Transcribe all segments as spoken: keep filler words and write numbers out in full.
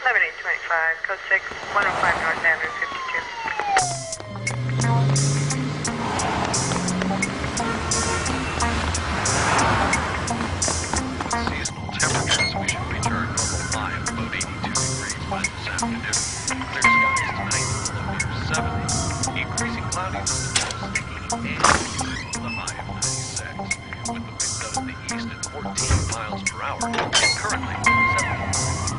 eleven eight twenty-five, code six, one oh five North Avenue, fifty-two. Seasonal temperatures, we should reach our normal high of about eighty-two degrees by this afternoon. Clear skies tonight, low near seventy. Increasing cloudiness to eighty and humid with a high of ninety-six. With the winds out of the east at fourteen miles per hour, and currently seventy.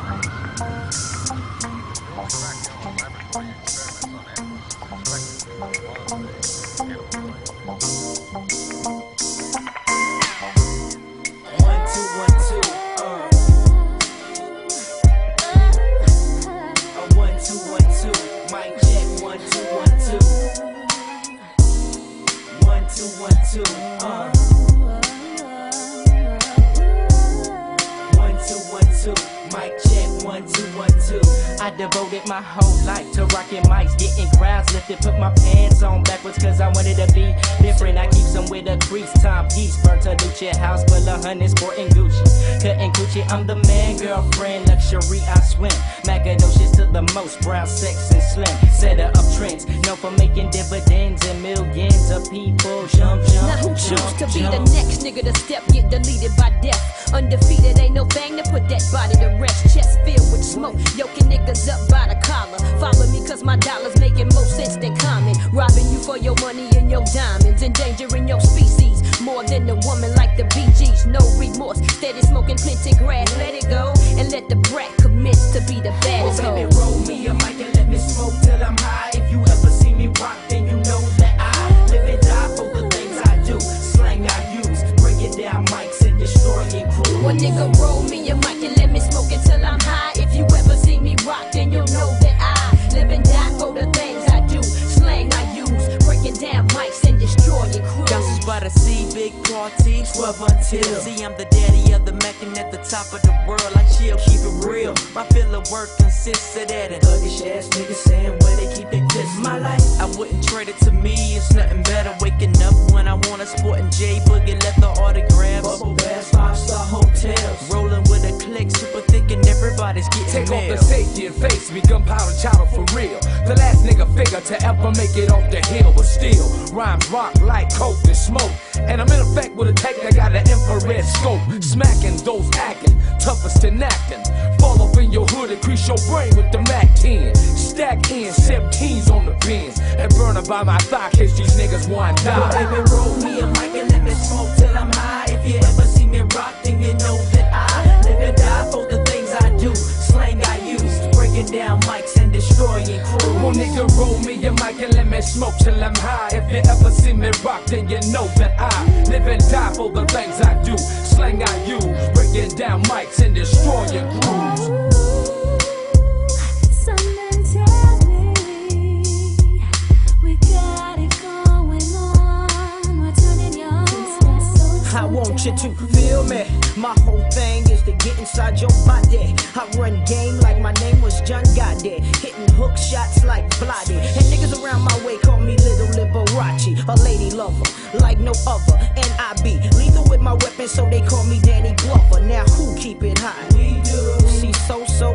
I devoted my whole life to rocking mics, getting crowds lifted, put my pants on backwards cause I wanted to be different. I keep some with a crease, timepiece, burnt a Lucia house full of hundreds, sporting Gucci, cutting Gucci. I'm the man, girlfriend, luxury, I swim, Magadocious to the most, brown, sex and slim, setter of trends, known for making dividends and millions of people jump, jump, now who jump, choose to be jump. the next nigga to step, get deleted by death, undefeated, ain't no thing to put that body to rest, chest filled with smoke, yoking niggas up by the collar, follow me cause my dollars making more sense than common, robbing you for your money and your diamonds, endangering your species, more than a woman like the B Gs, no remorse, steady smoking plenty grass, let it go, and let the brat commit to be the baddest well, hoe. baby, roll me a mic and let me smoke till I'm high, if you ever see me rock, then you know that I live and die for the things I do, slang I use, breaking down mics and destroying crews. One nigga roll me a mic and let me smoke it till I'm high, if you ever see me rock, then you'll know that I live and die for the things I do, slang I use, breaking down mics and destroying crews. Gouges by the sea, big party, twelve until. See, I'm the daddy of the Mac and at the top of the world. I chill, keep it real. My fill of work consists of that. And thuggish ass niggas saying where they keep their clips. My life, I wouldn't trade it to me. It's nothing better. Waking up when I want a sporting J Boogie, let the autographs. Bubble bass, five star hotels. Rolling with a click, super thick, and everybody's getting Take mail. off the safety and face me, gunpowder chowder for real. The last nigga figure to ever make it off the hill, but still rhymes rock like coke and smoke. And I'm in effect with a tech that got an infrared scope, smacking those acting toughest and acting. Fall off in your hood, increase your brain with the Mac ten. Stack in seventeens on the pins and burn by my thigh, case these niggas want die. Well, baby, roll me a mic and let me smoke till I'm high. If you ever see me rock, then you know that I live and die for the things I do, slang I use, breaking down mics and destroying crews. Well, nigga, roll me a mic and let me smoke till I'm high. If you ever see me rock, then you know that I live and die for the things I do, slang I use, breaking down mics and destroying crews. Something tells me we got it going on. We're turning your I want you to feel me. My whole thing is to get inside your body. I run game like my name was John Goddard, hitting hook shots like Bloody. And niggas around my way call me Little Liberace, a lady lover like no other. And I be lethal with my weapon, so they call me Danny Glover. Now who keep it high? We do. See, so so